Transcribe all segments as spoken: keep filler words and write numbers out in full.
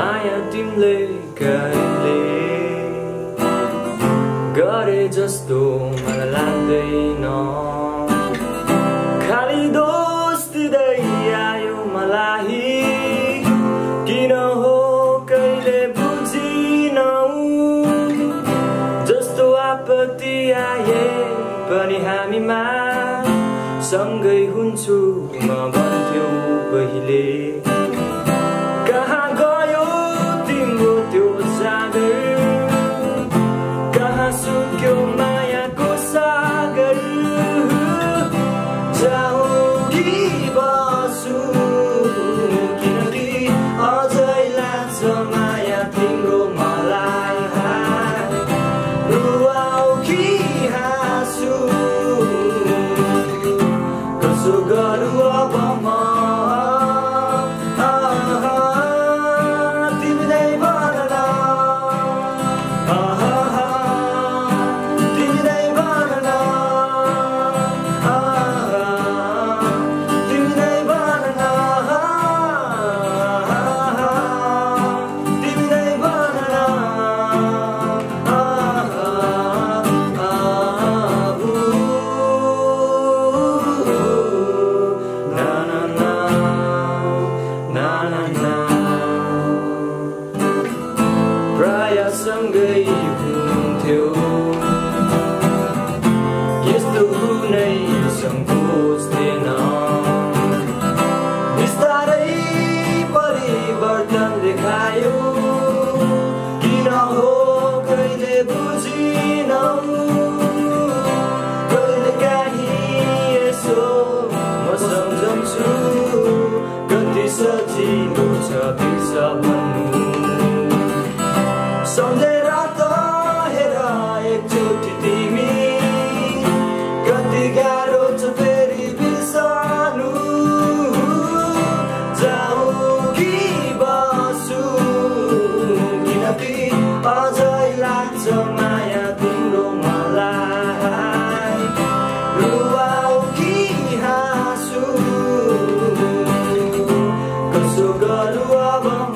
माया तिमीले कहिले गरे जस्तो मलाई लाग्दैन। खाली दोष दिँदै आयो मलाई, किन हो कहिले बुझिनौ। जस्तो आपत्ति आए पनि हामीमा सँगै हुन्छु म भन्थ्यौ पहिले। कहाँ गयो तिम्रो त्यो सागर, कहाँ सुक्यो मायाको सागर। जाऊ कि बसु किनकि अझै लाग्छ माया तिम्रो मलाई। रुवाऊ कि हाँसु कसो गरौँ अब म। प्राय सँगै हुन्थ्यो यस्तो कुनै सङ्कोच थिएन। बिस्तारै परिवर्तन देखायो, किन हो कहिले बुझिनौ। कहिले काहीँ यसो म सम्झन्छु, कति सजिलो छ बिर्स भन्नु। सम्झेर त हेर एकचोटि तिमी, कति गाह्रो छ फेरि बिर्सनु। जाऊ कि बसु किनकि अझै लाग्छ माया तिम्रो मलाई। रुवाऊ कि हाँसु कसो गरौँ अब म।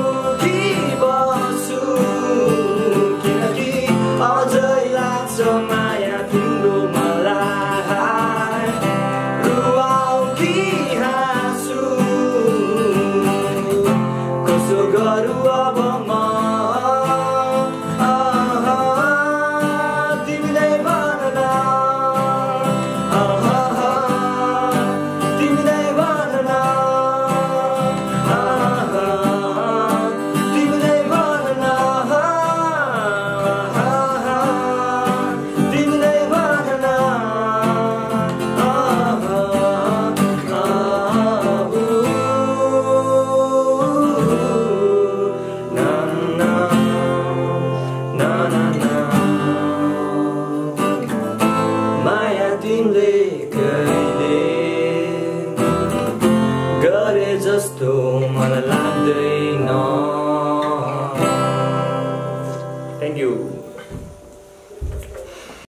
So